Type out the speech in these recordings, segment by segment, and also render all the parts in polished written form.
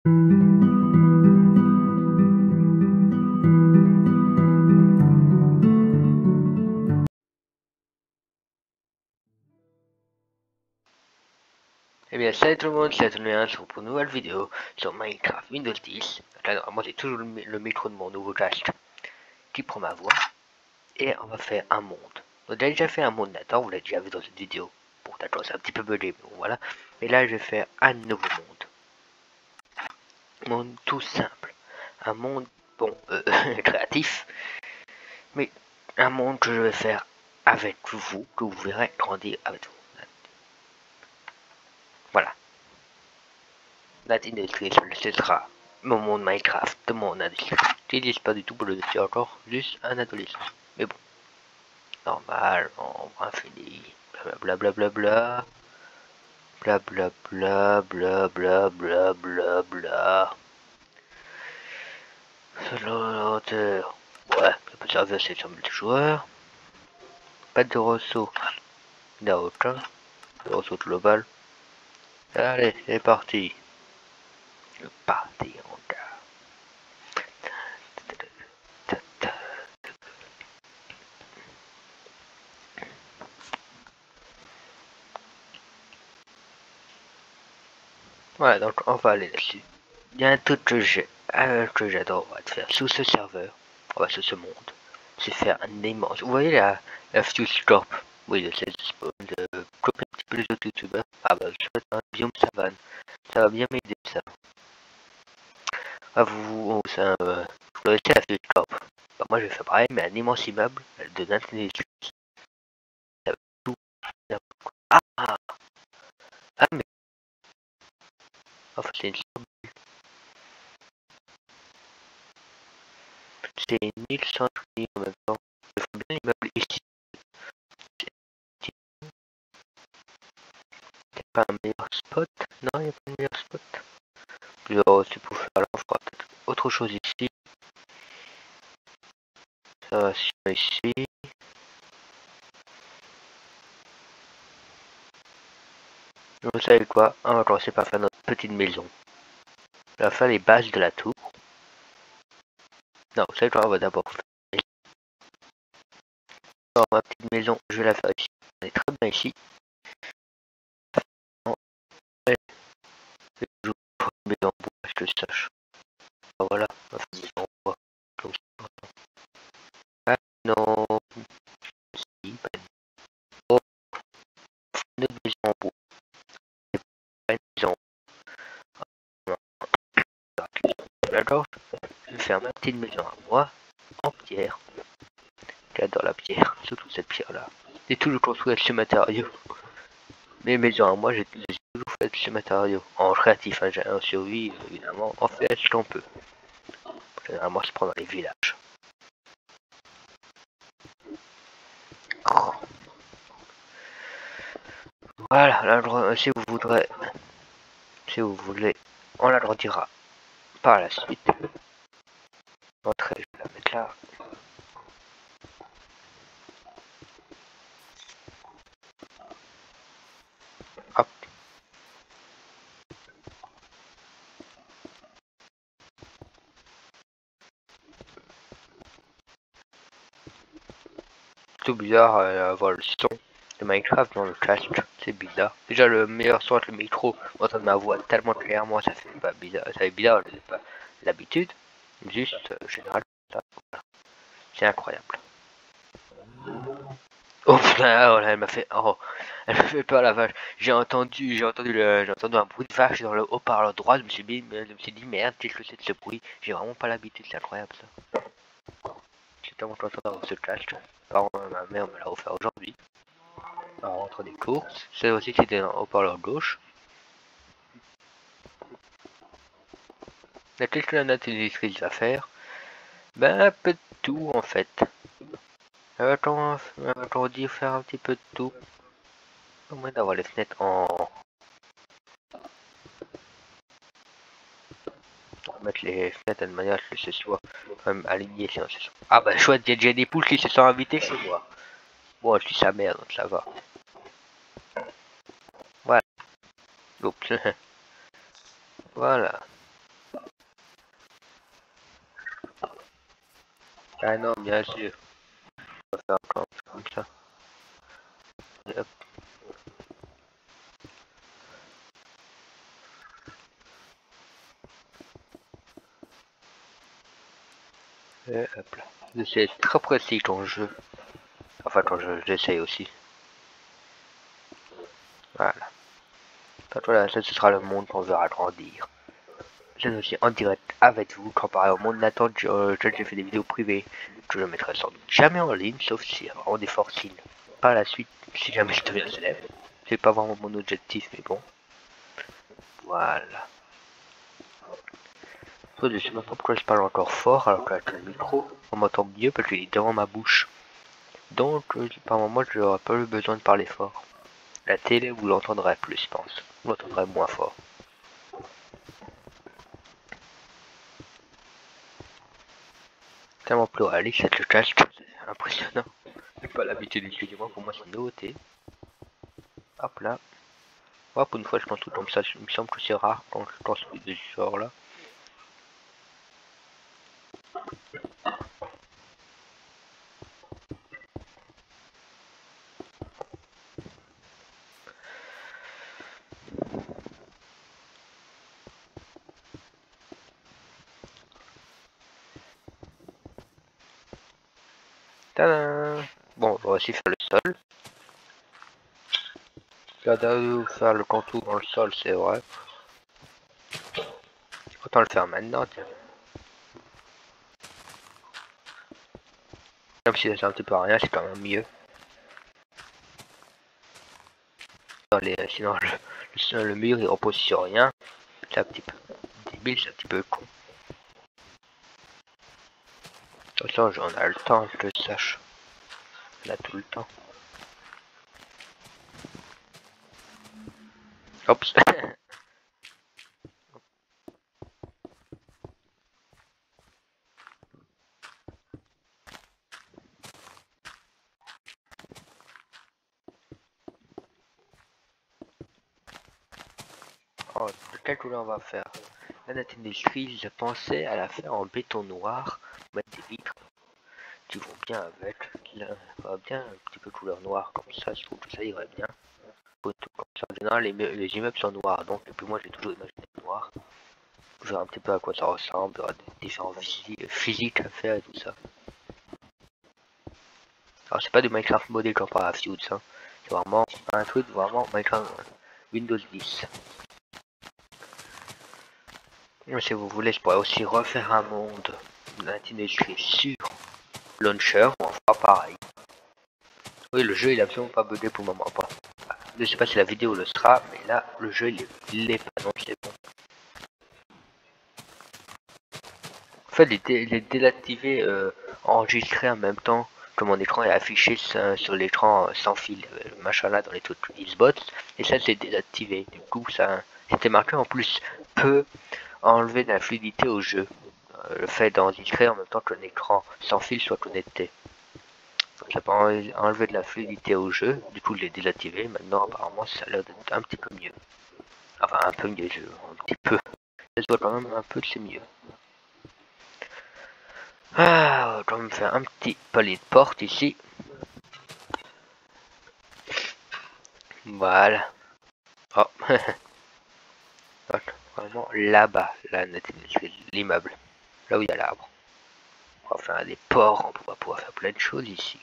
Eh bien salut tout le monde, c'est Antonin pour une nouvelle vidéo sur Minecraft Windows 10. Là normalement j'ai toujours le micro de mon nouveau casque qui prend ma voix. Et on va faire un monde. On a déjà fait un monde Nathan, vous l'avez déjà vu dans cette vidéo. Bon d'accord, c'est un petit peu bugué, mais bon, voilà. Mais là je vais faire un nouveau monde. Un monde tout simple. Un monde, bon, créatif. Mais un monde que je vais faire avec vous, que vous verrez grandir avec vous. Voilà. La description, ce sera mon monde Minecraft de mon adolescent. J'utilise pas du tout pour le dire encore, juste un adolescent. Mais bon, normal, on infini, blablabla, blablabla, blablabla. Selon l'auteur, ouais, ça peut servir à 700 multijoueurs. Pas de ressaut, il n'y a aucun. De ressaut global. Allez, c'est parti. C'est parti, on gars. Voilà, donc on va aller là-dessus. Il y a un truc que j'adore, on va te faire sous ce serveur, on va sous ce monde, c'est faire un immense. Vous voyez la Fuse Corp, oui, de cette spawn, de copier un petit peu les autres youtubeurs. Ah bah, je fais un biome savane, ça va bien m'aider ça. Ah, vous connaissez la Fuse Corp. Bah, moi je vais faire pareil, mais un immense immeuble de 29 tout. Ah, ah, mais. Enfin, c'est une c'est 1100 en même temps. Je ferai bien l'immeuble ici. Il n'y a pas un meilleur spot? Non, il n'y a pas un meilleur spot. C'est pour faire là, on fera peut-être autre chose ici. Ça va ici. Vous savez quoi? On va commencer par faire notre petite maison. On va faire les bases de la tour. Non, vous savez quoi? On va d'abord faire. Alors, ma petite maison, je vais la faire ici. On est très bien ici. Je joue pour une maison en bois, que je sache. Voilà, on va faire une maison en bois. Comme ça. Ah non. Si, pas une... Oh, une autre maison en bois. Pas une maison. D'accord? Je vais faire ma petite maison à moi, en pierre. J'adore la pierre, surtout cette pierre là. J'ai toujours construit avec ce matériau. Mes maisons à moi, j'ai toujours fait avec ce matériau. En créatif, hein, en survie, évidemment, on fait ce qu'on peut. Généralement, c'est prendre les villages. Voilà, l'endroit, si vous voulez, on l'agrandira par la suite. L'entrée, je vais la mettre là. Hop. Tout bizarre avoir le son de Minecraft dans le casque, c'est bizarre. Déjà le meilleur son avec le micro, on entend ma voix tellement clairement, ça fait pas bizarre, ça fait bizarre, c'est pas l'habitude, juste général, c'est incroyable. Oh putain, oh là, elle m'a fait, oh, elle m'a fait peur la vache. J'ai entendu un bruit de vache dans le haut-parleur droit, je me suis dit merde, qu'est-ce que c'est de ce bruit? J'ai vraiment pas l'habitude, c'est incroyable ça. J'ai tellement content d'avoir ce casque. Alors, ma mère me l'a offert aujourd'hui. Entre des courses. C'est aussi c'était au haut-parleur gauche. Il y a quelques notes éditrices à faire. Ben un peu de tout en fait. On dit faire un petit peu de tout. Au moins d'avoir les fenêtres en. On va mettre les fenêtres de manière que ce soit comme aligné sinon ce soit. Ah bah chouette, il y a déjà des poules qui se sont invitées chez moi. Bon, je suis sa mère donc ça va. Voilà. Oups. Voilà. Ah non, bien sûr. On va faire comme ça. Et hop. Et hop là. C'est très précis ton jeu. Enfin, ton jeu, j'essaye aussi. Voilà. Donc voilà, ça ce sera le monde qu'on verra grandir. Je suis aussi en direct avec vous, comparé au monde d'attente. J'ai fait des vidéos privées que je mettrai sans doute jamais en ligne, sauf si il y a vraiment des forts signes. Par la suite, si jamais je deviens célèbre, c'est pas vraiment mon objectif, mais bon. Voilà. Je sais même pas pourquoi je parle encore fort alors qu'avec le micro, on m'entend mieux parce qu'il est devant ma bouche. Donc, par moment, je n'aurai pas eu besoin de parler fort. La télé, vous l'entendrez plus, je pense. Vous l'entendrez moins fort. Tellement pluraliste, cette le casque, c'est impressionnant. J'ai pas l'habitude d'utiliser moi, pour moi c'est une nouveauté. Hop là. Hop, une fois je pense tout comme ça, il me semble que c'est rare quand je construis de ce genre là. Tadam! Bon, on va aussi faire le sol. Regardez faire le contour dans le sol, c'est vrai. Autant le faire maintenant, tiens. Même si ça sert un petit peu à rien, c'est quand même mieux. Sinon le mur il repose sur rien. C'est un petit peu débile, c'est un petit peu con. De toute façon, j'en ai le temps, je le sache. On a tout le temps. Oups. Oh, quelle couleur on va faire? La net industrie, je pensais à la faire en béton noir, mettre des vitres qui vont bien avec. Là, ça va bien un petit peu couleur noire comme ça, je trouve que ça irait bien. Comme ça, en général, les immeubles sont noirs, donc et puis moi j'ai toujours imaginé noir. Je verrai un petit peu à quoi ça ressemble, il y aura des différents physiques à faire et tout ça. Alors c'est pas du Minecraft modé comme par Fuse, hein. C'est vraiment un truc vraiment Minecraft Windows 10. Mais si vous voulez, je pourrais aussi refaire un monde d'industrie sur Launcher, on fera pareil. Oui, le jeu il est absolument pas bugué pour le moment. Pas. Je sais pas si la vidéo le sera, mais là le jeu il est pas, donc c'est bon. En fait, il est désactivé, enregistré en même temps que mon écran est affiché sur l'écran sans fil, le machin là dans les trucs Xbox, et ça c'est désactivé. Du coup, ça c'était marqué en plus peut enlever de la fluidité au jeu. Le fait d'enregistrer en même temps que l'écran sans fil soit connecté. Ça peut enlever de la fluidité au jeu, du coup je l'ai désactivé, maintenant apparemment ça a l'air d'être un petit peu mieux. Enfin un peu mieux, un petit peu. Ça se voit quand même un peu que c'est mieux. Ah, on va quand même faire un petit palier de porte ici. Voilà. Oh, vraiment là-bas, là, l'immeuble, là où il y a l'arbre. On va faire des ports, on va pouvoir faire plein de choses ici.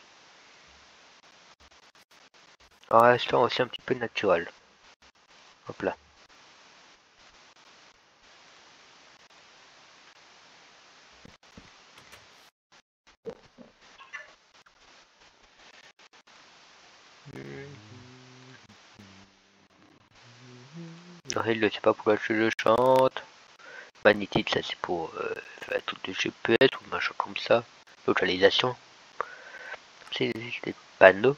En restant aussi un petit peu naturel. Hop là. Il ne sait pas pourquoi je le chante. Magnétite, ça c'est pour faire tout le GPS ou machin comme ça. Localisation. C'est des panneaux.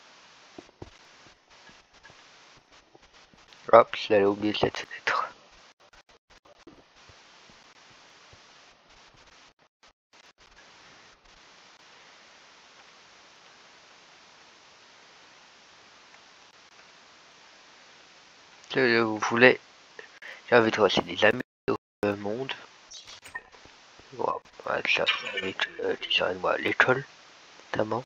Hop, j'allais oublier cette fenêtre. Vous voulez, j'ai envie de voir si des amis au monde. Wow, ouais, ça, tu serais moi l'école, notamment.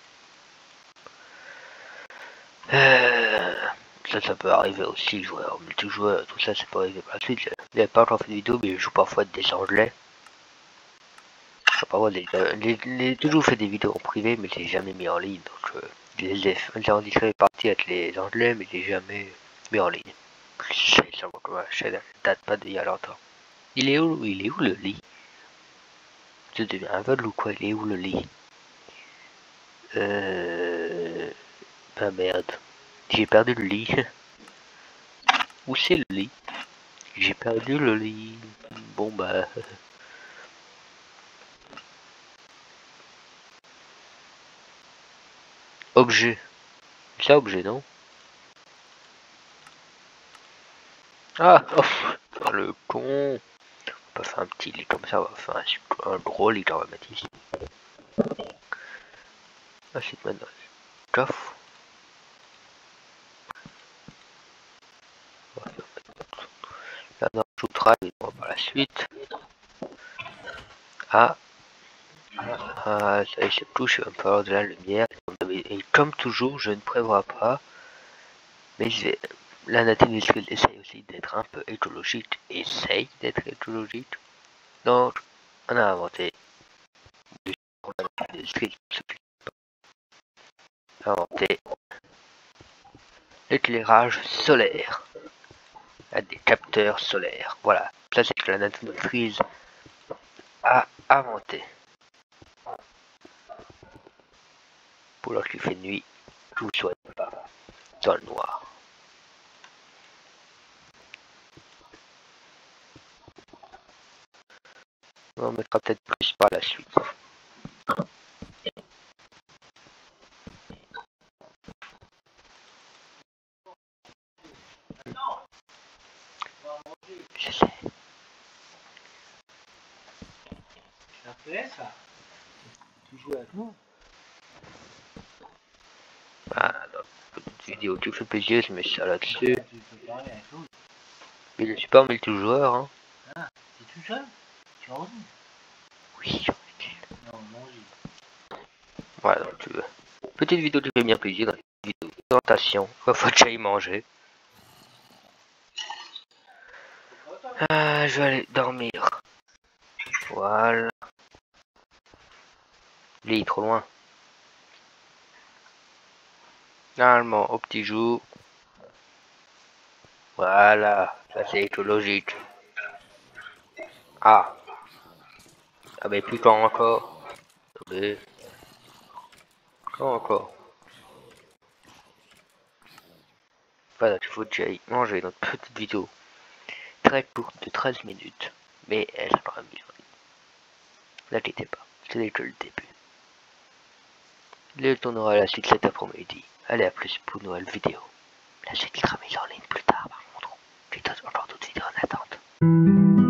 Ça peut arriver aussi, joueur, multijoueur, tout ça, c'est pas arrivé par la suite. Il n'y a pas encore fait de vidéo, mais je joue parfois des anglais. Parfois, j'ai toujours fait des vidéos en privé, mais je les ai jamais mis en ligne. Donc, j'ai enregistré les parties avec les anglais, mais je les ai jamais mis en ligne. Ça date pas d'il y a longtemps. Il est où le lit? Je deviens aveugle ou quoi? Il est où le lit? Ah merde. J'ai perdu le lit. Où c'est le lit? J'ai perdu le lit. Bon bah... Objet. C'est ça, objet, non? Ah, oh, le con. On va pas faire un petit lit comme ça, on va faire un gros lit qu'on va mettre ici. Ensuite maintenant, coffre. Là, on ajoutera par la suite. Ah, ça y est, c'est tout, je vais un peu avoir de la lumière. Et comme toujours, je ne prévois pas. Mais je vais... La nature essaye aussi d'être un peu écologique. Essaye d'être écologique. Donc, on a inventé l'éclairage solaire. Des capteurs solaires. Voilà. Ça, c'est que la nature maîtrise a inventé. Pour lorsqu'il fait nuit, tout soit pas dans le noir. On mettra peut-être plus par la suite. Je sais. Après ça, tu joues avec nous. Ah, dans petite vidéo, tu fais plaisir, je mets ça là-dessus. Tu peux parler avec nous. Mais je suis pas en multijoueur, hein. Ah, t'es tout seul? Tu as envie? Oui, Non, non, voilà, donc tu veux. Petite vidéo qui fait bien plaisir, dans une vidéo de présentation. Faut que j'aille manger. Ah, je vais aller dormir. Voilà. Il est trop loin. Normalement, au petit jour. Voilà, ça c'est écologique. Ah. Ah mais plus quand encore. Mais... Quand encore. Voilà, il faut que j'aille manger notre petite vidéo. Très courte de 13 minutes. Mais elle a quand même bien. Ne l'inquiétez pas, ce n'est que le début. Le tournera la suite cet après-midi. Allez, à plus pour une nouvelle vidéo. La suite sera mise en ligne plus tard par contre. J'ai encore d'autres vidéos en attente.